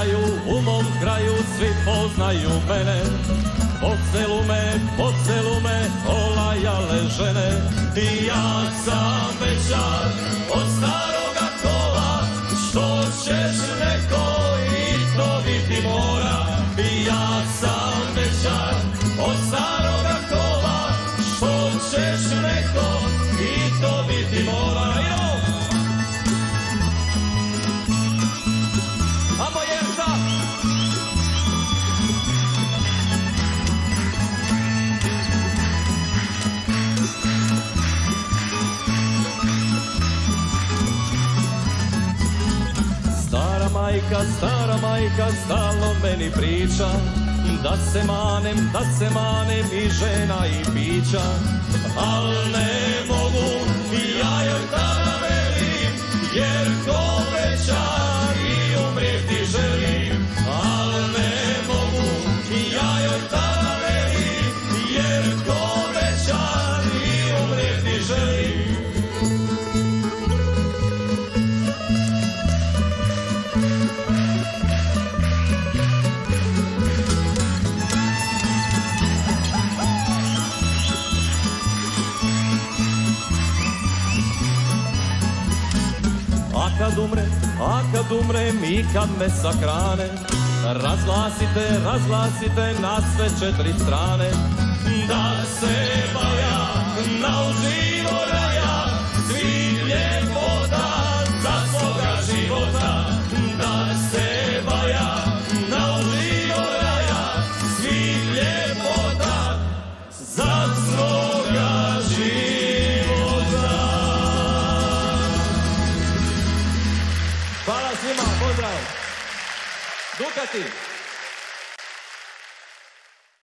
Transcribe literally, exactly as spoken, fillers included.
kraju, u mom kraju svi poznaju mene. Po selu me, po selu me olajale žene. I ja sam večar od staroga kola, što ćeš neko i to biti mora. I ja sam večar od staroga kola, što ćeš neko i to biti mora. Majka, stara majka stalno meni priča da se manem, da se manem i žena i pića. Al ne mogu, ja joj tada velim, jer ko večar i umrijeti želim. Al ne mogu, ja joj tada velim, jer ko večar i umrijeti želim. A kad umrem, a kad umrem i kad me sahrane, razglasite, razglasite na sve četiri strane da se Baja naučivo raja svih ljepota za svoga života. Da se Baja naučivo raja svih ljepota za svoga života. Hvala svima, pozdrav! Dukati!